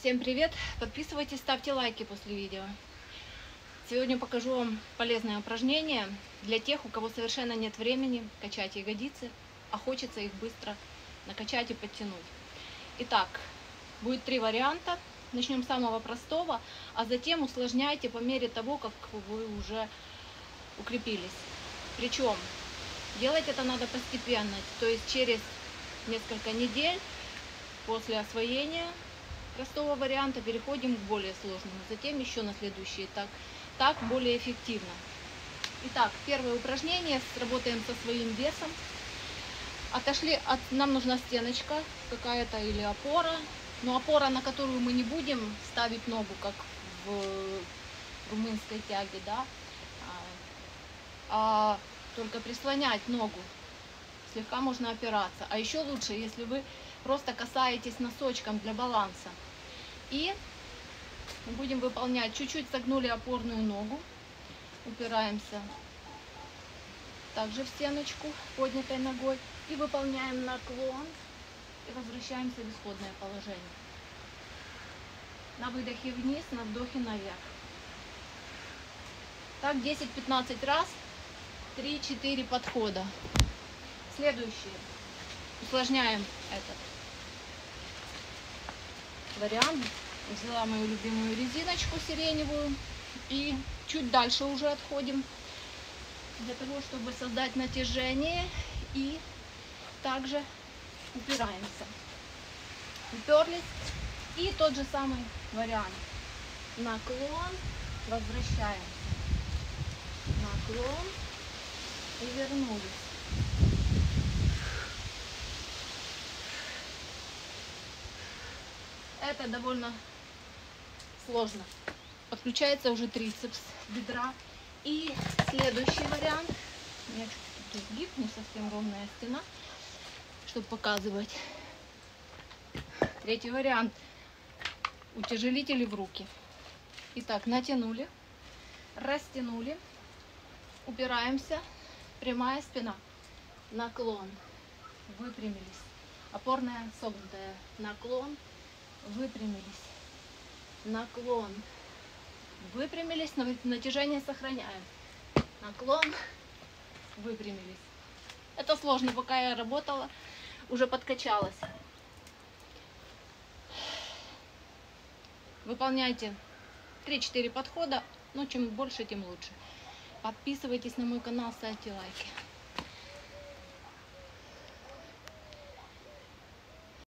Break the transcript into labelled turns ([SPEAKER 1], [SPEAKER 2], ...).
[SPEAKER 1] Всем привет! Подписывайтесь, ставьте лайки после видео. Сегодня покажу вам полезное упражнение для тех, у кого совершенно нет времени качать ягодицы, а хочется их быстро накачать и подтянуть. Итак, будет 3 варианта. Начнем с самого простого, а затем усложняйте по мере того, как вы уже укрепились. Причем делать это надо постепенно, то есть через несколько недель после освоения простого варианта переходим к более сложному, затем еще на следующий этап. Так более эффективно. Итак, первое упражнение. Сработаем со своим весом. Нам нужна стеночка какая-то или опора. Но опора, на которую мы не будем ставить ногу, как в румынской тяге, да, а только прислонять ногу. Слегка можно опираться. А еще лучше, если вы просто касаетесь носочком для баланса. И мы будем выполнять, чуть-чуть согнули опорную ногу, упираемся также в стеночку поднятой ногой и выполняем наклон и возвращаемся в исходное положение. На выдохе вниз, на вдохе наверх. Так 10-15 раз, 3-4 подхода. Следующее. Усложняем этот вариант. Взяла мою любимую резиночку сиреневую и чуть дальше уже отходим для того, чтобы создать натяжение, и также упираемся. Уперлись, и тот же самый вариант. Наклон, возвращаемся. Наклон и вернулись. Это довольно сложно. Подключается уже трицепс бедра. И следующий вариант. У меня чуть-чуть изгиб, не совсем ровная стена, чтобы показывать. Третий вариант. Утяжелители в руки. Итак, натянули, растянули, упираемся, прямая спина, наклон, выпрямились, опорная согнутая, наклон, выпрямились, наклон, выпрямились, но натяжение сохраняем, наклон, выпрямились. Это сложно, пока я работала, уже подкачалась. Выполняйте 3-4 подхода, но чем больше, тем лучше. Подписывайтесь на мой канал, ставьте лайки.